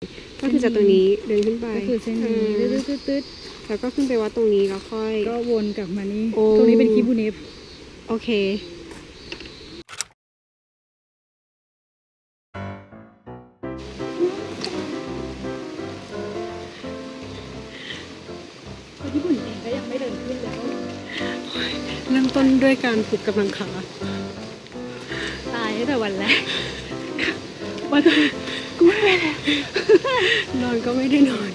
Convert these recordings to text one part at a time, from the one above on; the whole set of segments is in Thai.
ก็คือจากตรงนี้เดินขึ้นไปก็คือเส้นนี้ตืดแล้วก็ขึ้นไปวัดตรงนี้แล้วค่อยก็วนกลับมานี่ตรงนี้เป็นคิบูเนฟโอเคญี่ปุ่นเองก็ยังไม่เดินขึ้นแล้วเริ่มต้นด้วยการฝึกกำลังขาตายตั้งแต่วันแรกวันกูไม่ไปแล้วนอนก็ไม่ได้นอน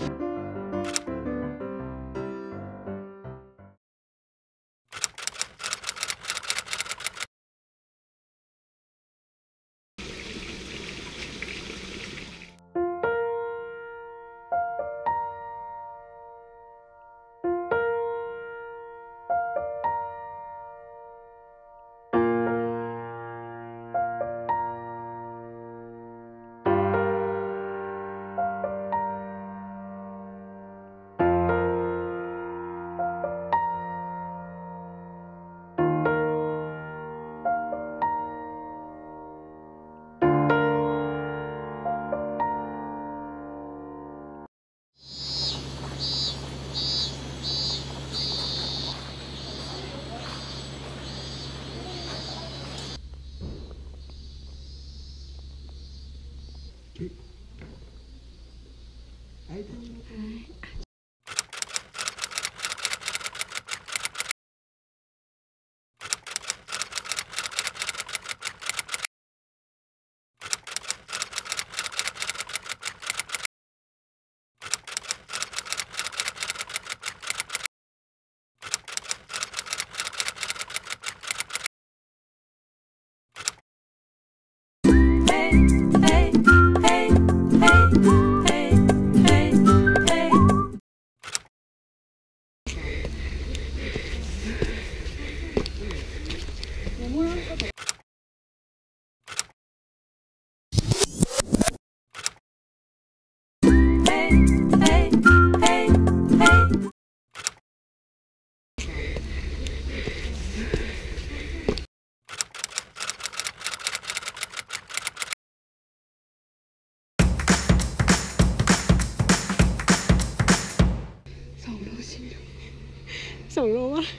2 โลวะ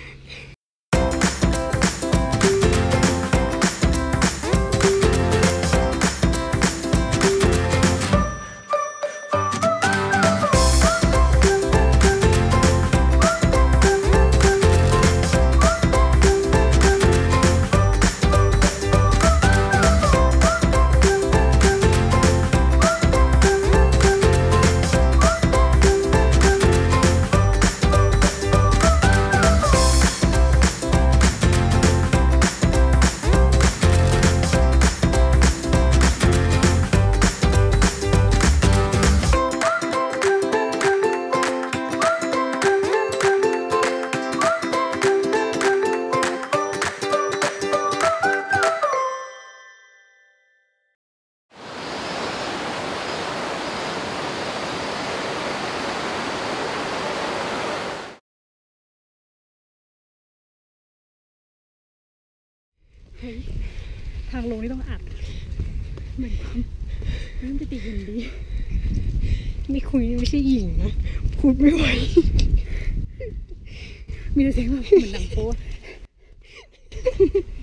ทางลงนี่ต้องอัดเหมือนความนั่นจะติดหินดีไม่คุยไม่ใช่หญิงนะพูดไม่ไหวมีแต่เสียงแบบเหมือนหนังโป๊